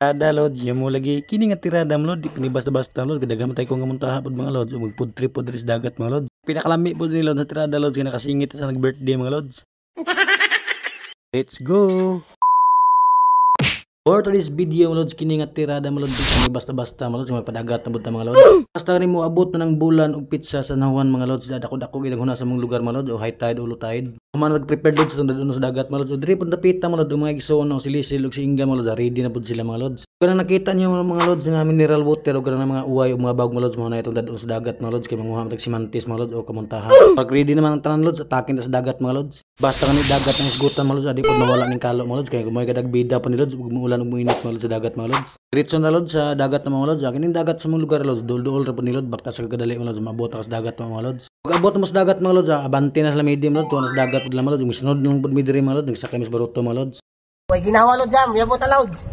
Ada lods, yung mo lagi kini nga tirada mo lod, di basta-basta lod, kadaghan tay ko nga muntaha pod mga lods, magfood trip pod sa dagat mga lods. Pinakalami pod ni lod sa tirada lods, kaya nakasingit sa nag-birthday mga lods. Let's go. For today's video mga lods, kini nga tirada mga lods, kini basta-basta mga lods, mapadagat na bud mga lods. Basta rin mo abot na ng bulan og pizza sa nahuan mga lods, dako-dako gidaguna sa mong lugar mga lods, o high tide o low tide. Man nag-prepare lods sa dagat mga lods, o diri pod napita mga lods, mga igsoon o silisil og si Inga mga lods, ready na pod sila mga lods. Kanang nakita niyo mga lods nga mineral water o kanang mga uway o mga bawog mga lods, mo na itong dadon sa dagat mga lods, kay manguha matag simantis mga lods o kamuntahan. Pag ready naman ang tanan lods, atakin ta sa dagat mga lods. Basta kanang dagat ang isgutan mga lods, adi pod mawala ning kalo mga lods, kay kumoy kadag bida pa ni lods, ug muulan ug muinit mga lods sa dagat mga lods. Diretso na lods sa dagat na mga lods, kining dagat sa mga lugar lods, dol-dol ra pod ni lods, bakta sa kadali mga lods, maabot ka sa dagat mga lods. Pag abot mo sa dagat mga lods, abante na sa medium lods, tuwa na sa dagat pod mga lods, misunod lang pod mi diri mga lods, nagsakay mis baruto mga lods. Oy ginawa lods jam, yabot na lods.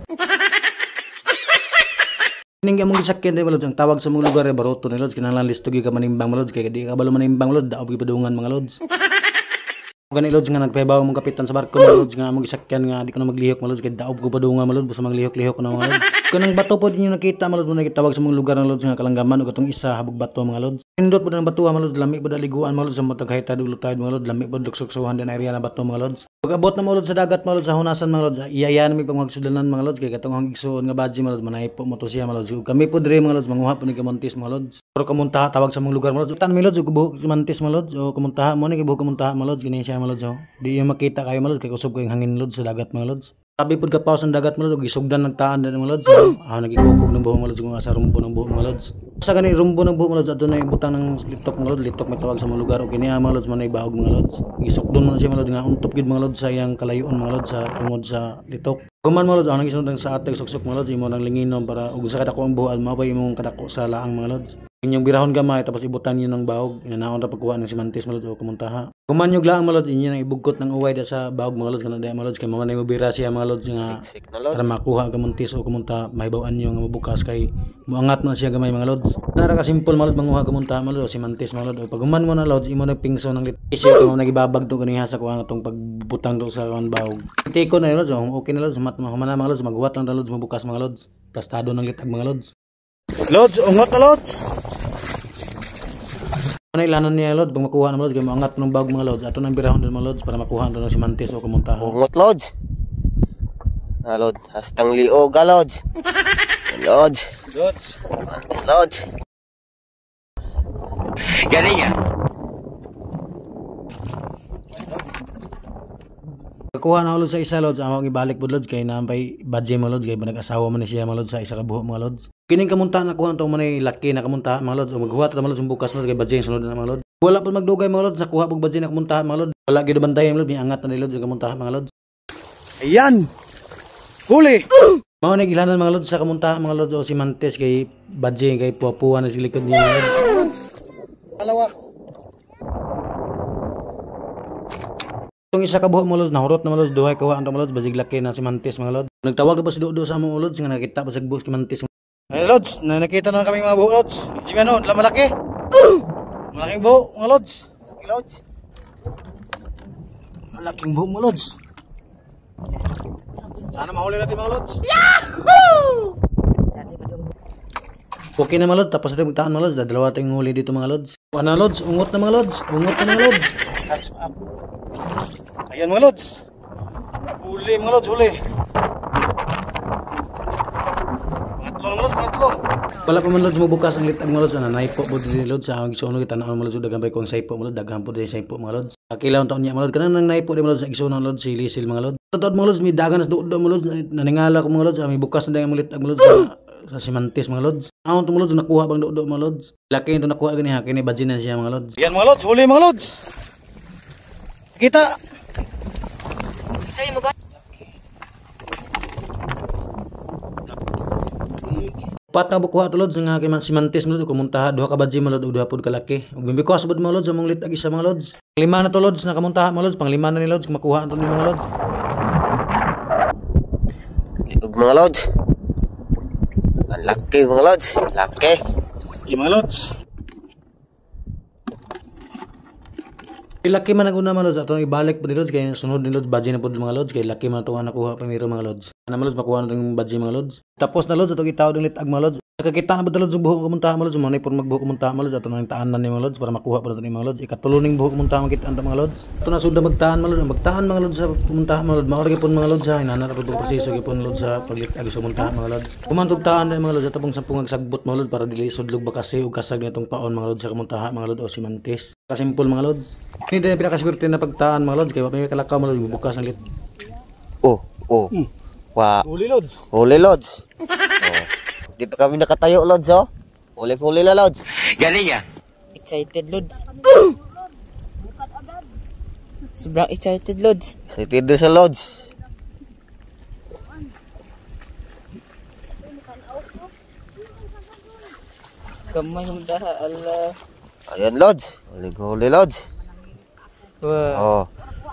Ning among gisakyan day lods, ang tawag sa mga lugar ay baruto ni lods, kinahanglan listogi ka manimbang mga lods, kay di ka balo manimbang lods, daog gipadungan mga lods. Gani lods nga nagpahibaw mong kapitan sa barko mga lods, nga among gisakyan nga di ko na maglihok mga lods, kay daog ko padungan mga lods, basta maglihok-lihok na mga lods. Kanang bato po din yung nakita mga lods, mo nagitawag sa mga lugar ng lods nga kalanggaman o katong isa habog bato mga lods. Pindot po ng bato mga lods, lami po da liguan mga lods, sa matag high tide ulutide mga lods, lami po duksuksuhan din area na bato mga lods. Pag abot na mga lods sa dagat mga lods, sa hunasan mga lods, iyayan mi pag magsudanan mga lods, kay katong igsuon nga badji mga lods, manahipo mo to siya mga lods. Kami po dire mga lods, manguha po ni kamontis mga lods. Pero kamuntaha tawag sa mga lugar mga lods, tan mi lods ug buhok kamontis mga lods, o kamuntaha mo ni buhok kamuntaha mga lods, gini siya mga lods. Di yung makita kayo mga lods, kay kusog ko yung hangin lods sa dagat mga lods. Sabi po ka paus ng dagat mga lods, gisugdan nagtaan din mga lods. Nagikukog ng buhok mga lods, kung asa rumbo ng buhok mga lods. Sa gani rumbo ng buhok mga lods, ato na ibutang ng litok mga lods, litok may tawag sa mga lugar. O kiniya mga lods, manay bahog mga lods. Gisugdon mo na siya mga lods, nga untop gid mga lods sa iyang kalayuan mga lods, sa tungod sa litok. Kuman mga lods, nagisunod sa atag suksok mga lods, imo nang linginom para ug sa kadako ang buhok, mabay imong kadako sa laang mga lods. Inyong birahon gamay tapos ibutan niyo ng bahog, inaon ra pagkuha ng simantis mga lods o kumuntaha. Kumanyog lang mga lods, inyo nang ibugkot ng uway da sa bahog mga lods, kanang mga lods kay mamanay mo bira siya mga lods nga para makuha ang kamuntis o kumunta, mahibaw-an niyo nga mabukas kay muangat man siya gamay mga lods. Nara ka simple mga lods, manguha kumunta mga lods o simantis mga lods. O pag human mo na lods, imo nagpingso ng isyo kung nagibabag to kaniha sa kuha tong pagbutang do sa kan bahog. Tiko na lods, okay na lods, humana mga lods, maghuwat lang lods, mabukas mga lods. Plastado ng litag mga lods. Lods, ungot na lods. Ano ilanon niya lods, pag makuha ng lods, kaya maangat ng bag mga lods, ato nang birahon ng mga lods para makuha ng simantis o kumuntahan. Ungot lods. Lods, hastang liog lods. Lods. Lods. Mantis lods. Galing yan. Kuha na lods sa isa lods, amang ibalik po lods, kay nampay badje mga lods, kay nag-asawa man siya mga lods sa isa ka buhok mga lods. Kining kamunta na kuha itong manay laki na kamunta mga lods, o maghuwat na mga lods, bukas lods, kay badje sunod na mga lods. Wala po magdugay mga lods, nakuha pag badje na kamunta mga lods. Wala gid bantay mga lods, angat na lods yung kamunta mga lods. Ayan! Huli! Mao na gilanan mga lods sa kamunta mga lods, o simantes kay badje, kay puwa-puwa na sa likod niya mga lods. Dalawa. Itong isa ka buhok mga lods, nahurot na mga lods, duhay kawa ang mga lods, basig laki na simantes mga lods. Nagtawag na pa si Dodo sa mga lods, nga nakita pa sa buhok simantes. Ay lods, nakita na kami mga buhok lods. Sige ano, malaki. Malaking buhok mga lods. Lods. Malaking buhok mga lods. Sana mahuli natin mga lods. Yahoo! Okay na mga lods, tapos ito magtaan mga lods, dalawa tayong huli dito mga lods. Ano lods, ungot na mga lods, ungot na mga lods. Catch up. Ayan mga lods. Huli mga lods, huli. Pangatlo mga lods, pangatlo. Wala pa mga lods, mabukas ang litag mga lods. Naipo po din lods, sa ang isunog itanaan mga lods, dagan pa ko ang saipo mga lods, dagan po din saipo mga lods. Akilaw taon niya mga lods, kanang naipo din mga lods, isunog mga lods, silisil mga lods. Totoo mga lods, may dagan na doon mga lods, naningala ko mga lods, may bukas na dagan mga litag mga lods sa simantis mga lods. Ang itong mga lods, nakuha bang doon mga lods. Laki ito nakuha ganiha, kini badjin na siya mga lods. Yan mga lods, huli mga lods. Kita. Sa'yo mo ba? Pat na bukuha ito lods, nga kay simantis mga lods, kumuntaha, duha ka badji mga lods, duha pod kalaki. Ug bimbikuha sabod mga lods, among litag isa mga lods. Lima na to lods, nakamuntaha mga lods, pang lima na ni lods, makuha ito ni mga lods. Liog mga lods. Laki mga lods, laki. Mga lods. Laki man ang una mga lods, atong ibalik po ni lods, kaya sunod ni lods, badge na po mga lods, kaya laki man itong nakuha pamiro mga lods. Ano mga lods, makuha na itong badge mga lods. Tapos na lods, itong itawag ng litag mga lods. Nakakita na ba ito lods, yung buhok kumuntahan mga lods, manay po magbuhok kumuntahan mga lods, ato na yung taan na ni mga lods, para makuha po na ito ni mga lods. Ikatuloning buhok kumuntahan makita mga lods. Ito na suda magtahan mga lods, magtahan mga lods sa kumuntahan mga lods. Maorag po mga lods ha, inanara po itong proseso po mga lods sa paglitag sa kumuntahan mga lods. Kumantog tahan na mga lods, atapong sampung agsagbot mga lods, para dili sudlog ba kasi o kasag na itong paon mga lods sa kumuntahan mga lods o simantes. Kasimpol mga lods. Hindi din pinakaswerte na pagtaan mga lods, kaya may kalakaw mga lods, bukas ang lit. Oh. Wa. Huli lods. Huli, Lods. Oh. Di pa kami nakatayo, Lods, oh. Huli na, Lods. Galing ya. Excited, Lods. Sobrang excited, Lods. Excited din sa Lods. Kamay yung daha, ala. Ayan, Lods. Huli, Lods. Wah. Oh.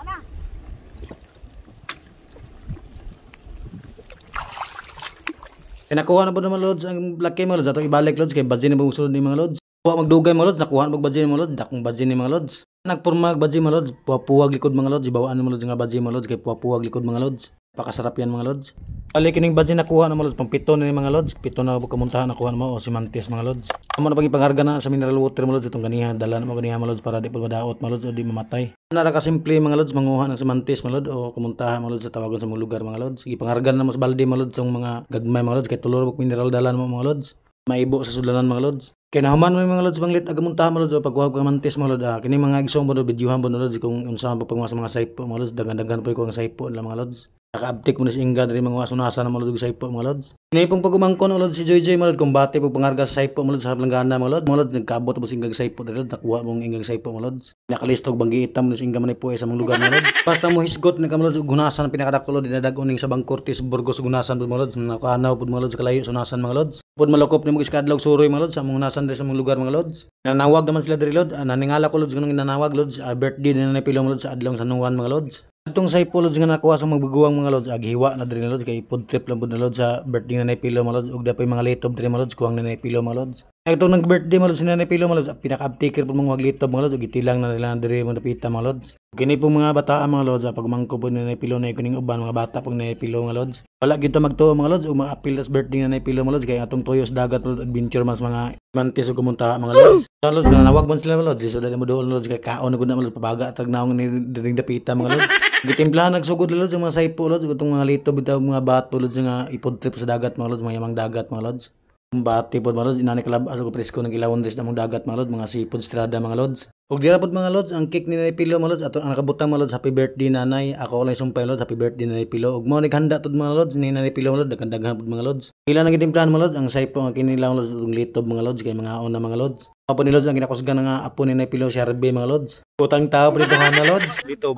Nakuha na po naman lods ang laki mga lods. Atong ibalik lods kay badge na po sulod ni mga lods. Kuha magdugay mga lods, nakuha na badge ni mga lods, dakong badge ni mga lods. Nagporma badge mga lods, puwag likod mga lods, ibawaan mga lods nga badge mga lods kay puwag likod mga lods. Pakasarap yan mga lods. Ali kining badge nakuha na mga lods, pang pito na ni mga lods, pito na po kamuntahan nakuha na mo o simantes mga lods. Amo na pang ipangarga na sa mineral water mga lods itong ganiha, dala na mo ganiha mga lods para di po madaot mga lods o di mamatay. Nara ka simple mga lods, manguha ng simantes mga lods o kamuntahan mga lods sa tawagon sa mga lugar mga lods. Sige pangarga na mo sa balde mga lods ang mga gagmay mga lods kay tulor og mineral dala mo mga lods. Maibo sa sudlanan mga lods. Kaya nahuman mo yung mga lods banglit agamuntahan mga lods o pagkuha ko mantis mga lods. Kini mga igsong mo videohan mo lods kung unsa man pagpangwa sa mga saipo mga lods, dagan-dagan po ko ang saipo nila mga lods. Naka-update mo na si Inga dari mga sunasa na mga lods saipo mga lods. Kini pong pagumangkon mga lods si Joy mga lods kumbate pag pangarga sa saipo mga lods sa planggana mga lods. Mga lods nagkaabot mo si Inga saipo dari lods, nakuha mong Inga saipo mga lods. Nakalistog banggi itam mo si Inga man po sa mga lugar mga lods. Basta mo hisgot na ka mga lods gunasan pinakadakulo dinadagoning sa Bangkortes Burgos gunasan mga lods, nakanaw pud mga lods kalayo sunasan mga lods. Pud malokop ni mo iskadlaw suroy mga lods sa mga gunasan sa mga lugar mga lods. Nanawag naman sila diri lods, naningala ko lods ganung nanawag lods, birthday na napilo mga lods sa adlaw San Juan mga lods. Itong saipo lods nga nakuha sa magbaguwang mga lods, aghiwa na diri na lods kay food trip lang pud na lods sa birthday na napilo mga lods ug dapay mga letob diri mga lods kuwang na napilo mga lods. Itong nag-birthday mga lods na napilo mga lods, pinaka-uptaker pud mga letob mga lods ug itilang na nila diri mo napita mga lods. Kini po mga bataan mga lods, pag mangko po na napilo na kuning uban mga bata pag napilo mga lods. Wala gyud ta magtuo mga lods ug ma-appeal tas birthday na napilo mga lods kay atong tuyos dagat adventure mas mga mantis ug kumunta mga lods. Sa lods nanawag man sila mga lods, so dali mo doon lods kay kaon na gud na mga lods pabaga tag naong ni diring dapita mga lods. Gitimplahan nagsugod lods ang mga saipo lods ug itong mga lito bitaw mga bato lods nga ipod trip sa dagat mga lods, mga yamang dagat mga lods. Bati pod mga lods, inani kalabas ug presko ng ilawon des namong dagat mga lods, mga seafood strada mga lods. Ug dira pod mga lods, ang cake ni Nanay Pilo mga lods ato ang nakabutang mga lods, happy birthday nanay. Ako lang sumpay lods, happy birthday Nanay Pilo. Ug mo naghanda tud mga lods ni Nanay Pilo mga lods, daghan pod mga lods. Pila na gitimplahan mga lods, ang saipo nga kinilaw lods ug litob mga lods kay mga on na mga lods. Apo ni lods ang ginakusgan nga apo ni Nanay Pilo si Arbe mga lods. Putang tao pre na lods, litob.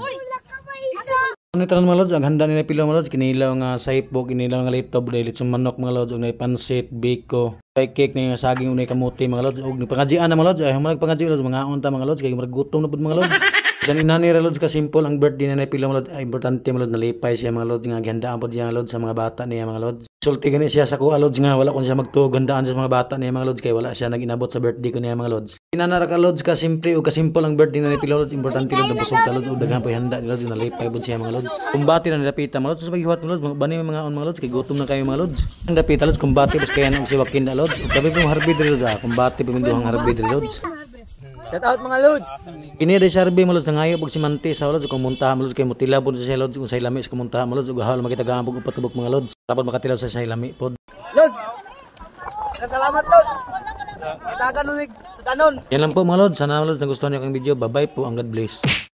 Ano ito mga lods, ang handa ni Pilo mga lods, kinilaw nga saipo, kinilaw nga litob, dahil sa manok mga lods, ug na pansit, biko, cake na saging, unay kamuti mga lods, ug pangajian na mga lods, ay humalag pangajian lods, mga unta mga lods, kaya maragutong na po mga lods. Isang inani ra lods ka simple ang birthday na Pilo mga lods, ay importante mga lods, nalipay siya mga lods, nga gihandaan po siya mga lods sa mga bata niya mga lods. Sulti gani siya sa kuha lods nga, wala ko siya magtuog, gandaan sa mga bata niya mga lods, kaya wala siya nag-inabot sa birthday ko niya mga lods. Inanara ka lods ka simple o ka simple ang birthday na Pilo lods, importante lods, busog ka lods, o daghan po handa ni lods, nalipay po siya mga lods. Kumbati na nilapita mga lods, sa paghiwat mga lods, bani mga on mga lods, kay gutom na kayo mga lods. Ang dapita lods, kumbati, bas kaya nang siwakin na lods, sabi po harbi diri lods, kumbati po minduhang harbi diri lods. Shout out mga lods. Ini ada sarbe mga lods, nangayo pag si Mantis sa lods, kung muntahan mga lods, kay mutila po sa lods, kung sa ilami sa kumuntahan mga lods, ug hawal makitagaan po patubok mga lods, tapos makatilaw sa ilami po. Lods. Salamat lods. Itagan unig sa tanon. Yan lang po mga lods, sana mga lods nagustuhan niyo ang video, bye bye po, ang God bless.